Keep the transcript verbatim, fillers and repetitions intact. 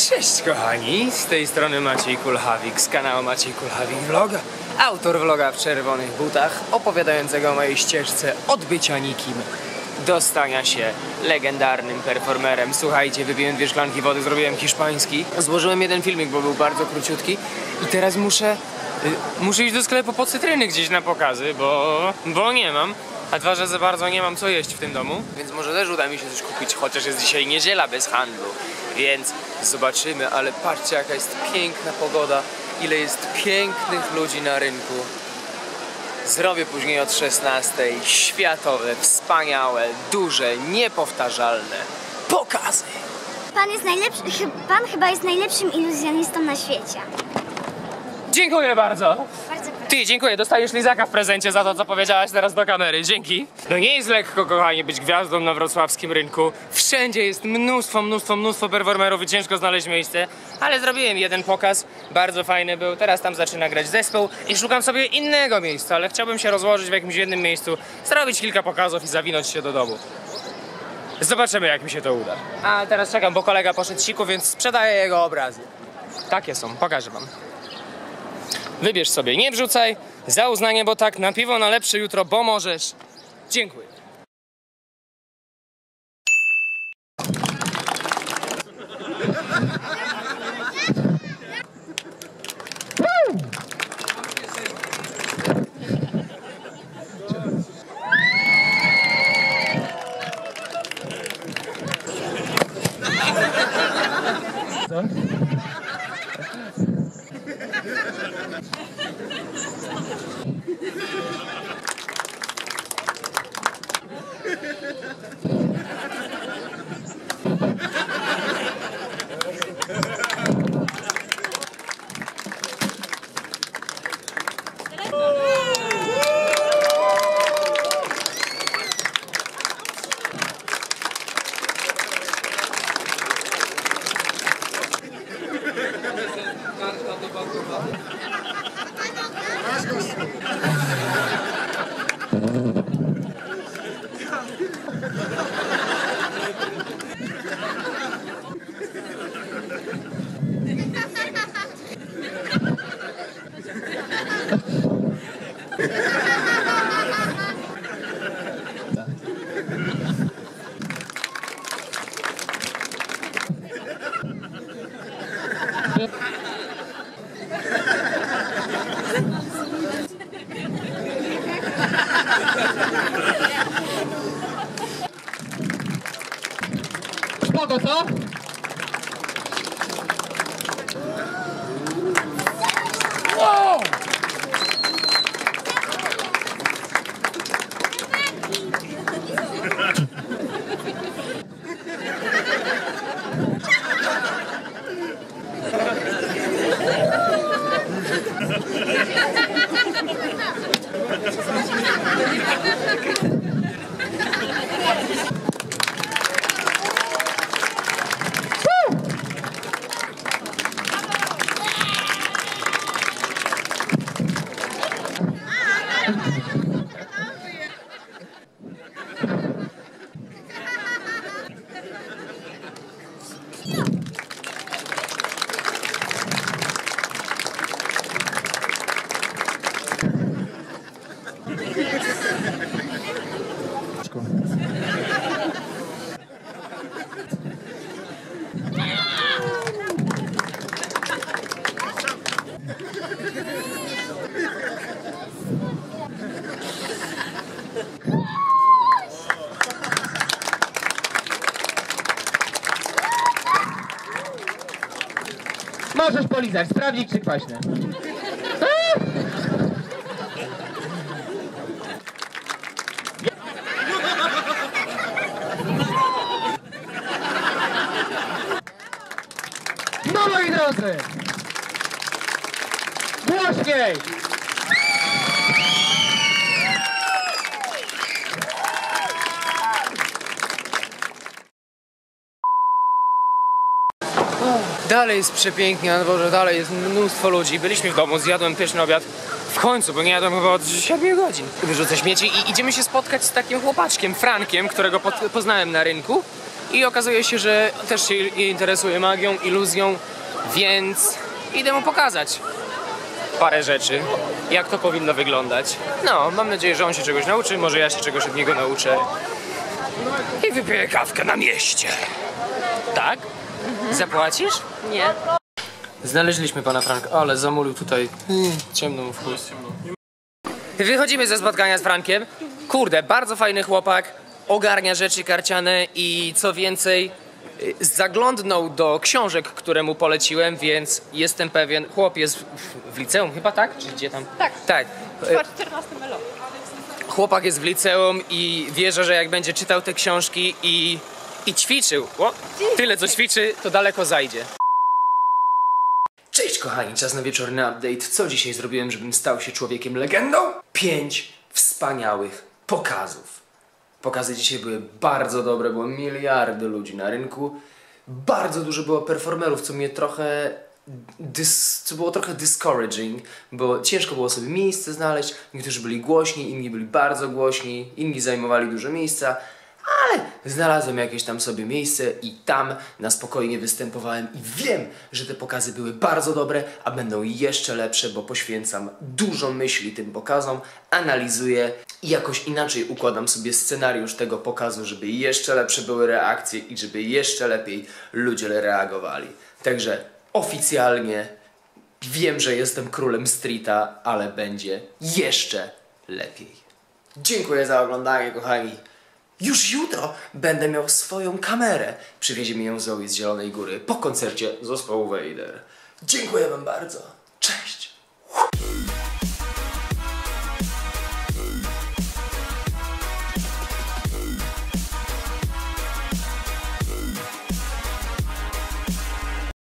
Cześć kochani, z tej strony Maciej Kulhawik z kanału Maciej Kulhawik Vlog, autor vloga w czerwonych butach, opowiadającego o mojej ścieżce od bycia nikim do stania się legendarnym performerem. Słuchajcie, wypiłem dwie szklanki wody, zrobiłem hiszpański, złożyłem jeden filmik, bo był bardzo króciutki i teraz muszę, y, muszę iść do sklepu po cytryny gdzieś na pokazy, bo, bo nie mam. A dwa, że za bardzo nie mam co jeść w tym domu, więc może też uda mi się coś kupić, chociaż jest dzisiaj niedziela bez handlu. Więc zobaczymy, ale patrzcie jaka jest piękna pogoda, ile jest pięknych ludzi na rynku. Zrobię później od szesnastej światowe, wspaniałe, duże, niepowtarzalne pokazy. Pan jest najlepszy, pan chyba jest najlepszym iluzjonistą na świecie. Dziękuję bardzo. Bardzo proszę. Ty, dziękuję, dostajesz lizaka w prezencie za to, co powiedziałaś teraz do kamery, dzięki. No nie jest lekko, kochani, być gwiazdą na wrocławskim rynku. Wszędzie jest mnóstwo, mnóstwo, mnóstwo performerów i ciężko znaleźć miejsce. Ale zrobiłem jeden pokaz, bardzo fajny był, teraz tam zaczyna grać zespół i szukam sobie innego miejsca, ale chciałbym się rozłożyć w jakimś jednym miejscu, zrobić kilka pokazów i zawinąć się do domu. Zobaczymy, jak mi się to uda. A teraz czekam, bo kolega poszedł siku, więc sprzedaję jego obrazy. Takie są, pokażę wam. Wybierz sobie, nie wrzucaj, za uznanie, bo tak, na piwo na lepsze jutro, bo możesz. Dziękuję. Co? Spoko, co? Wow! Możesz polizać, sprawdzić czy kwaśne. No moi drodzy! Głośniej! Dalej jest przepięknie na dworze, dalej jest mnóstwo ludzi. Byliśmy w domu, zjadłem pyszny obiad. W końcu, bo nie jadłem chyba od siedmiu godzin. Wyrzucę śmieci i idziemy się spotkać z takim chłopaczkiem, Frankiem, którego po poznałem na rynku. i okazuje się, że też się interesuje magią, iluzją, więc idę mu pokazać parę rzeczy, jak to powinno wyglądać. No, mam nadzieję, że on się czegoś nauczy, może ja się czegoś od niego nauczę. I wypiję kawkę na mieście. Tak? Mhm. Zapłacisz? Nie. Znaleźliśmy pana Franka, ale zamulił tutaj. Hmm, ciemno mu w chuj. Wychodzimy ze spotkania z Frankiem. Kurde, bardzo fajny chłopak, ogarnia rzeczy karciane i co więcej, zaglądnął do książek, które mu poleciłem, więc jestem pewien, chłop jest w, w liceum chyba, tak? Czy gdzie tam? Tak. Tak. Chyba czternasty melo. Chłopak jest w liceum i wierzę, że jak będzie czytał te książki i, i ćwiczył, o, tyle co ćwiczy, to daleko zajdzie. Cześć kochani, czas na wieczorny update. Co dzisiaj zrobiłem, żebym stał się człowiekiem legendą? Pięć wspaniałych pokazów. Pokazy dzisiaj były bardzo dobre, było miliardy ludzi na rynku. Bardzo dużo było performerów, co mnie trochę... Dys, co było trochę discouraging, bo ciężko było sobie miejsce znaleźć. Niektórzy byli głośni, inni byli bardzo głośni, inni zajmowali dużo miejsca. Ale znalazłem jakieś tam sobie miejsce i tam na spokojnie występowałem i wiem, że te pokazy były bardzo dobre, a będą jeszcze lepsze, bo poświęcam dużo myśli tym pokazom, analizuję i jakoś inaczej układam sobie scenariusz tego pokazu, żeby jeszcze lepsze były reakcje i żeby jeszcze lepiej ludzie reagowali. Także oficjalnie wiem, że jestem królem streeta, ale będzie jeszcze lepiej. Dziękuję za oglądanie, kochani. Już jutro będę miał swoją kamerę. Przywiezie mi ją Zoe z Zielonej Góry po koncercie zespołu Vader. Dziękuję wam bardzo.